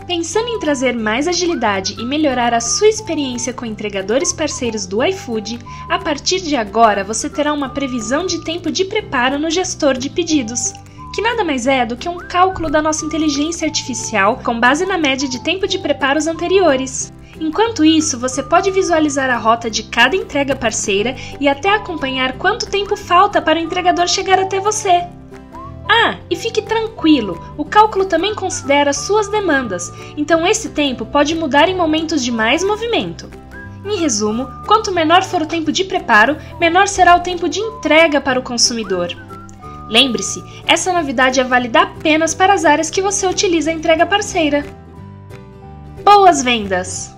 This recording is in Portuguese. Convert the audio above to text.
Pensando em trazer mais agilidade e melhorar a sua experiência com entregadores parceiros do iFood, a partir de agora você terá uma previsão de tempo de preparo no gestor de pedidos, que nada mais é do que um cálculo da nossa inteligência artificial com base na média de tempo de preparos anteriores. Enquanto isso, você pode visualizar a rota de cada entrega parceira e até acompanhar quanto tempo falta para o entregador chegar até você. Ah, e fique tranquilo, o cálculo também considera suas demandas, então esse tempo pode mudar em momentos de mais movimento. Em resumo, quanto menor for o tempo de preparo, menor será o tempo de entrega para o consumidor. Lembre-se, essa novidade é válida apenas para as áreas que você utiliza a entrega parceira. Boas vendas!